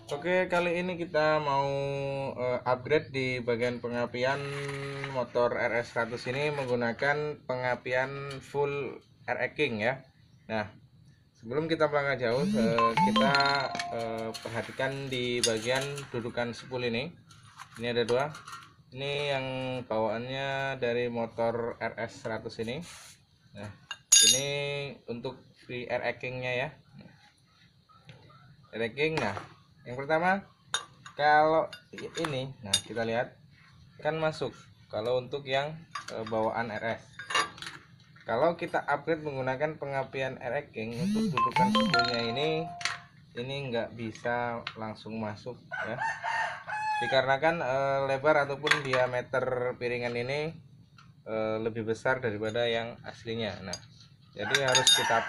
Oke, kali ini kita mau upgrade di bagian pengapian motor RS100 ini menggunakan pengapian full air king ya. Nah, sebelum kita melangkah jauh, kita perhatikan di bagian dudukan spool ini. Ini ada dua. Ini yang bawaannya dari motor RS100 ini. Nah, ini untuk di air king-nya ya. Air king. Nah, yang pertama, kalau ini, nah kita lihat kan masuk. Kalau untuk yang bawaan RS, kalau kita upgrade menggunakan pengapian air king untuk dudukan spoolnya ini nggak bisa langsung masuk ya, dikarenakan lebar ataupun diameter piringan ini lebih besar daripada yang aslinya. Nah, jadi harus kita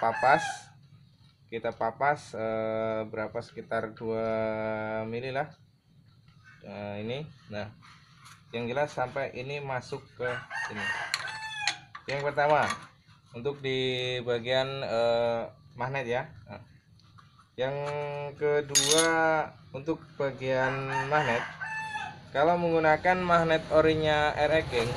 papas berapa, sekitar 2 mili lah. Ini, nah yang jelas sampai ini masuk ke sini. Yang pertama untuk di bagian magnet ya. Nah, yang kedua untuk bagian magnet, kalau menggunakan magnet orinya air king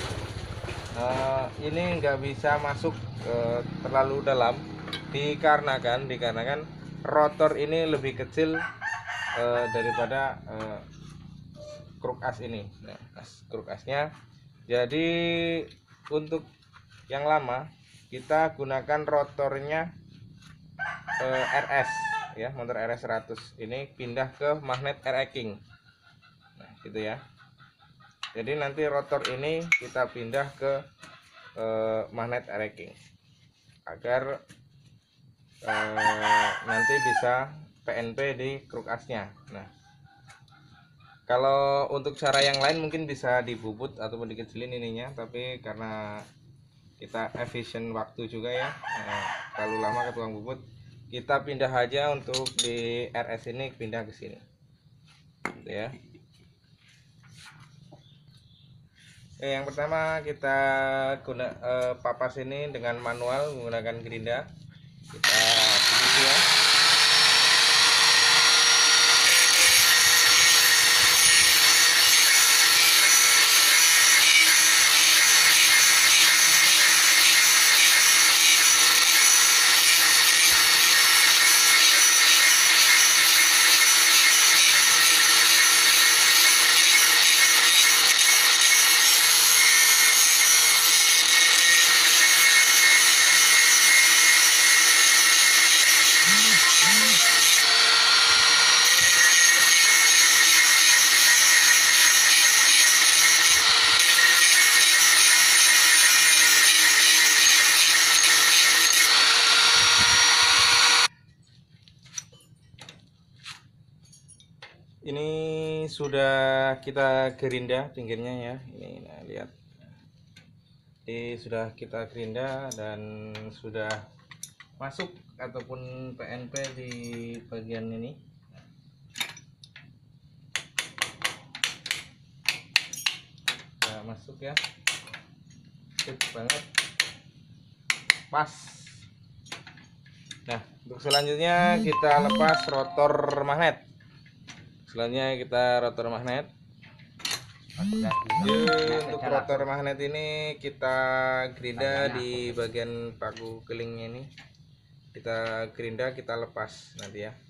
ini nggak bisa masuk terlalu dalam, dikarenakan rotor ini lebih kecil daripada kruk as ini. Nah, kruk asnya. Jadi untuk yang lama kita gunakan rotornya RS ya, motor RS100 ini pindah ke magnet air king. Nah, gitu ya. Jadi nanti rotor ini kita pindah ke magnet air king agar nanti bisa PNP di kruk asnya. Nah, kalau untuk cara yang lain mungkin bisa dibubut ataupun dikecilin ininya, tapi karena kita efisien waktu juga ya, terlalu lama ke tukang bubut, kita pindah aja untuk di RS ini, pindah ke sini gitu ya. Yang pertama kita papas ini dengan manual menggunakan gerinda. Kita begitu ya. Ini sudah kita gerinda pinggirnya ya. Ini, nah, lihat. Ini sudah kita gerinda dan sudah masuk ataupun PNP di bagian ini. Sudah masuk ya. Sip banget. Pas. Nah, untuk selanjutnya kita lepas rotor magnet. Selanjutnya kita rotor magnet. Untuk rotor magnet ini kita gerinda di bagian paku kelingnya ini. Kita gerinda, kita lepas nanti ya.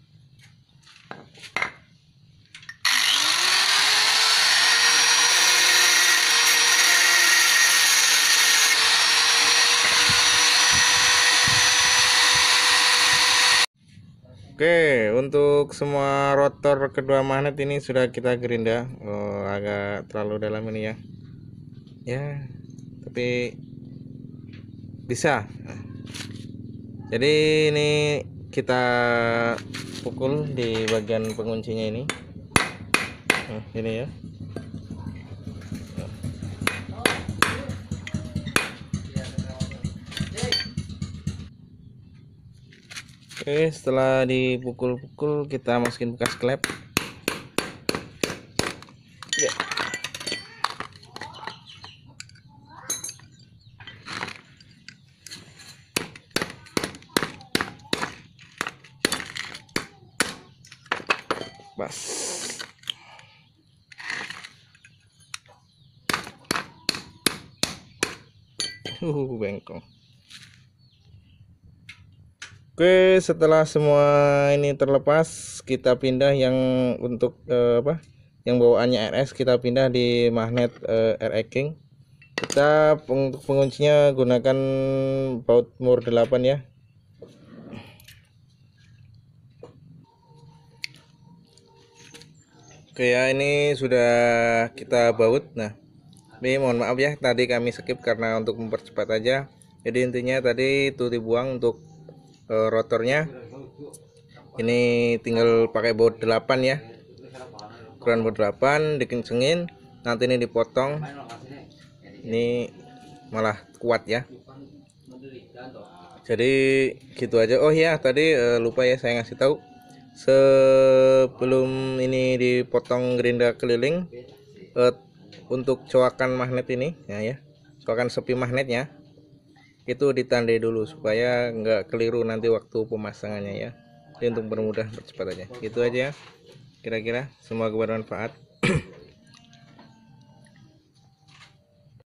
Oke, untuk semua rotor kedua magnet ini sudah kita gerinda. Agak terlalu dalam ini ya. Ya, tapi bisa. Jadi ini kita pukul di bagian penguncinya ini. Ini ya. Oke, setelah dipukul-pukul kita masukin bekas klep. Ya. Pas. Bengkong. Oke, setelah semua ini terlepas, kita pindah yang untuk yang bawaannya RS, kita pindah di magnet R-King. Kita untuk penguncinya gunakan baut mur 8 ya. Oke ya, ini sudah kita baut. Nah, ini mohon maaf ya, tadi kami skip karena untuk mempercepat aja. Jadi intinya tadi itu dibuang untuk rotornya. Ini tinggal pakai baut 8 ya, ukuran baut 8, dikencengin, nanti ini dipotong. Ini malah kuat ya. Jadi gitu aja. Oh ya, tadi lupa ya saya ngasih tahu, sebelum ini dipotong gerinda keliling, untuk coakan magnet ini ya, coakan sepi magnetnya itu ditandai dulu supaya nggak keliru nanti waktu pemasangannya ya. Jadi untuk mempermudah percepat aja. Gitu aja ya. Kira-kira semoga bermanfaat.